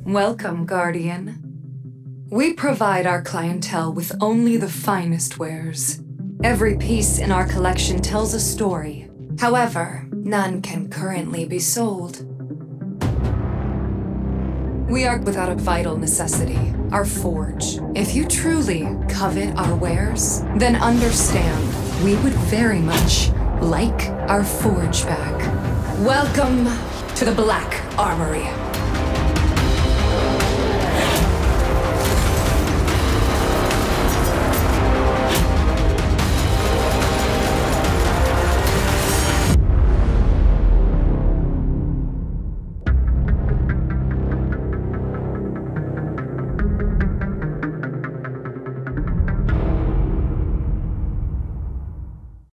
Welcome, Guardian. We provide our clientele with only the finest wares. Every piece in our collection tells a story. However, none can currently be sold. We are without a vital necessity, our forge. If you truly covet our wares, then understand we would very much like our forge back. Welcome to the Black Armory.